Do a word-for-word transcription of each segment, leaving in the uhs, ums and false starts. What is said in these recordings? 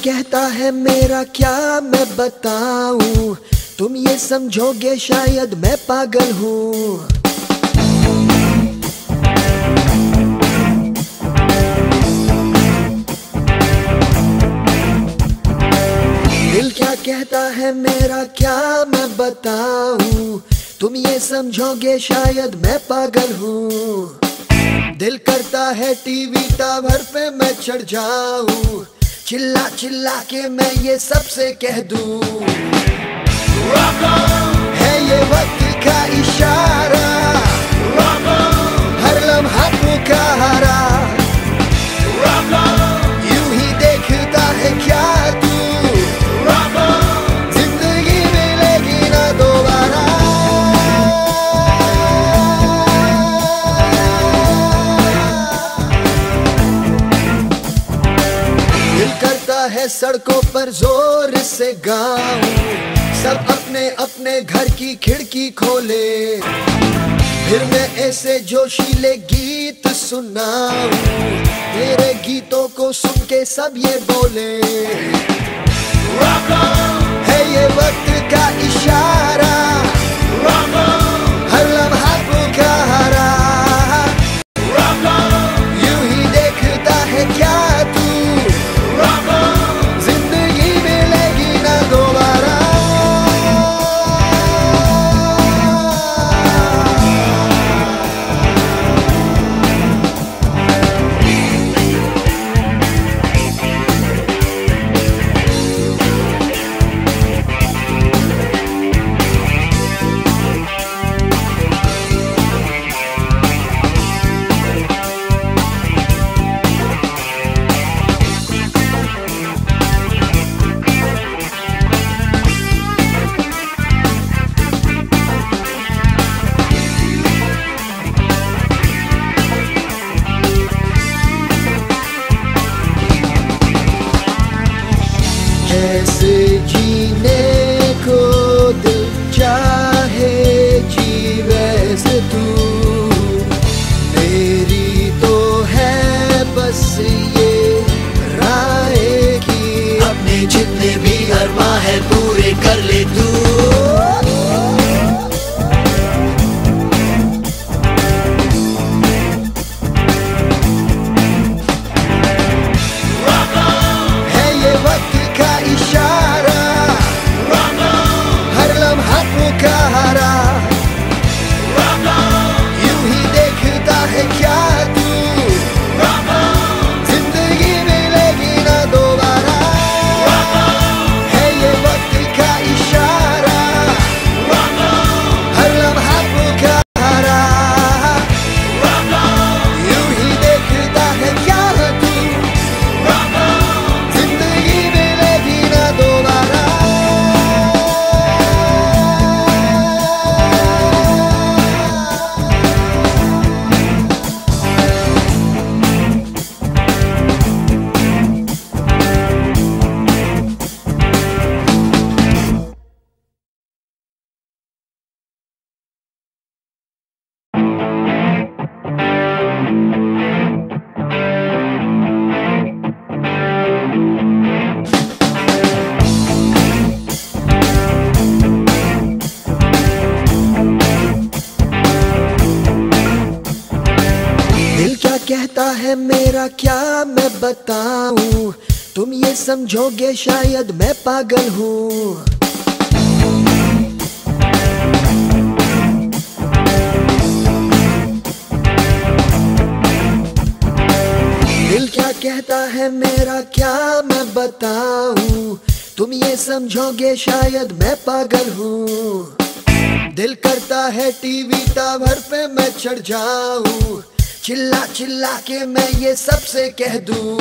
कहता है मेरा क्या मैं बताऊं, तुम ये समझोगे शायद मैं पागल हूँ। दिल क्या कहता है मेरा क्या मैं बताऊं, तुम ये समझोगे शायद मैं पागल हूँ। दिल करता है टीवी टावर पे मैं चढ़ जाऊं, चिल्ला चिल्ला के मैं ये सबसे कह दूं, है ये वक्त का इशारा, हर लम्हा पुकारा, यूं ही देखता है क्या तू, जिंदगी मिलेगी ना दोबारा। दिल करता है सड़कों पर जोर से गाऊं, सब अपने अपने घर की खिड़की खोले, फिर मैं ऐसे जोशीले गीत सुनाऊं, तेरे गीतों को सुन के सब ये बोले, है ये वक्त का इशारा, हर लम्हा पुकारा, यूं ही देखता है क्या तू, जिंदगी मिलेगी ना दोबारा। ऐसे जीने को दिल चाहे जी वैसे तू, मेरी तो है बस ये राय की, अपने जितने भी अरमां है पूरे कर ले तू। कहता है मेरा क्या मैं बताऊं, तुम ये समझोगे शायद मैं पागल हूँ। दिल क्या कहता है मेरा क्या मैं बताऊं, तुम ये समझोगे शायद मैं पागल हूँ। दिल करता है टीवी टावर पे मैं चढ़ जाऊं, चिल्ला चिल्ला के मैं ये सबसे कह दूं,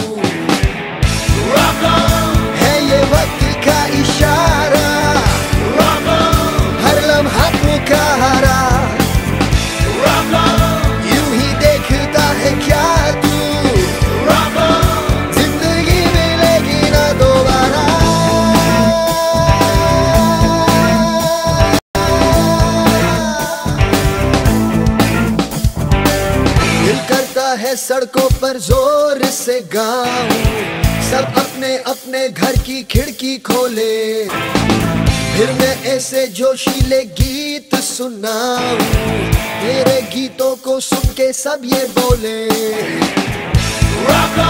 है ये वक्त का इशारा, हर लम्हा पुकारा, यूं ही देखता है क्या तू, जिंदगी मिलेगी ना दोबारा। दिल करता है सड़कों पर जोर से गाऊं, सब अपने अपने घर की खिड़की खोले, फिर मैं ऐसे जोशीले गीत सुनाऊं, तेरे गीतों को सुन के सब ये बोले, Rock